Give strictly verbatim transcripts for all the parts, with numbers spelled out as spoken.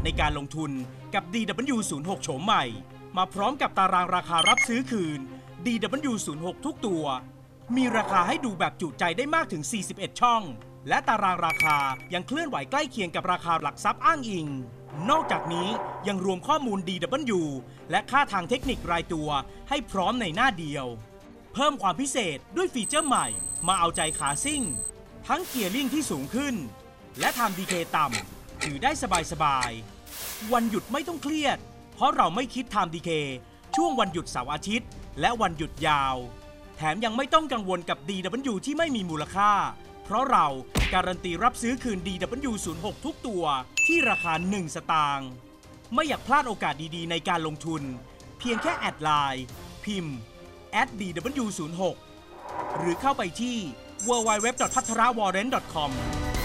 ในการลงทุนกับ ดี ดับเบิลยู ศูนย์ หก โฉมใหม่มาพร้อมกับตารางราคารับซื้อคืน ดี ดับเบิลยู ศูนย์ หก ทุกตัวมีราคาให้ดูแบบจุใจได้มากถึงสี่สิบเอ็ดช่องและตารางราคายังเคลื่อนไหวใกล้เคียงกับราคาหลักทรัพย์อ้างอิงนอกจากนี้ยังรวมข้อมูล ดี ดับเบิลยู และค่าทางเทคนิครายตัวให้พร้อมในหน้าเดียวเพิ่มความพิเศษด้วยฟีเจอร์ใหม่มาเอาใจขาซิ่งทั้งเกียร์ลิ่งที่สูงขึ้นและไทม์ดีเคย์ต่ำถือได้สบายๆวันหยุดไม่ต้องเครียดเพราะเราไม่คิดไทม์ดีเคย์ช่วงวันหยุดเสาร์อาทิตย์และวันหยุดยาวแถมยังไม่ต้องกังวลกับ ดี ดับเบิลยู ที่ไม่มีมูลค่าเพราะเราการันตีรับซื้อคืน ดี ดับเบิลยู ศูนย์ หก ทุกตัวที่ราคาหนึ่งสตางค์ไม่อยากพลาดโอกาสดีๆในการลงทุนเพียงแค่แอดไลน์พิมพ์ แอท ดี ดับเบิลยู ศูนย์ หก หรือเข้าไปที่ ดับเบิลยู ดับเบิลยู ดับเบิลยู ดอท พัทรวอร์เรนต์ ดอท คอม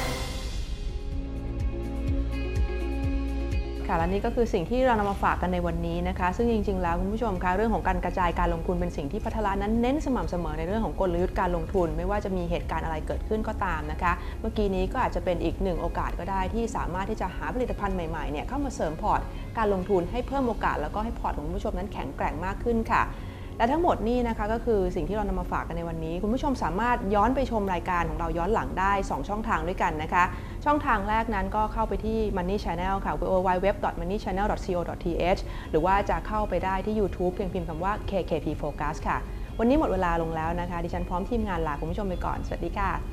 ค่ะและนี่ก็คือสิ่งที่เรานำมาฝากกันในวันนี้นะคะซึ่งจริงๆแล้วคุณผู้ชมคะเรื่องของการกระจายการลงทุนเป็นสิ่งที่พัทรานั้นเน้นสม่ำเสมอในเรื่องของกลยุทธ์การลงทุนไม่ว่าจะมีเหตุการณ์อะไรเกิดขึ้นก็ตามนะคะเมื่อกี้นี้ก็อาจจะเป็นอีกหนึ่งโอกาสก็ได้ที่สามารถที่จะหาผลิตภัณฑ์ใหม่ๆเนี่ยเข้ามาเสริมพอร์ตการลงทุนให้เพิ่มโอกาสแล้วก็ให้พอร์ตของคุณผู้ชมนั้นแข็งแกร่งมากขึ้นค่ะและทั้งหมดนี้นะคะก็คือสิ่งที่เรานำมาฝากกันในวันนี้คุณผู้ชมสามารถย้อนไปชมรายการของเราย้อนหลังได้สองช่องทางด้วยกันนะคะช่องทางแรกนั้นก็เข้าไปที่ Money Channel ค่ะ ดับเบิลยู ดับเบิลยู ดับเบิลยู ดอท มันนี่ แชนแนล ดอท ซี โอ ดอท ที เอช หรือว่าจะเข้าไปได้ที่ YouTube เพียงพิมพ์คำว่า เค เค พี Focus ค่ะวันนี้หมดเวลาลงแล้วนะคะดิฉันพร้อมทีมงานลาคุณผู้ชมไปก่อนสวัสดีค่ะ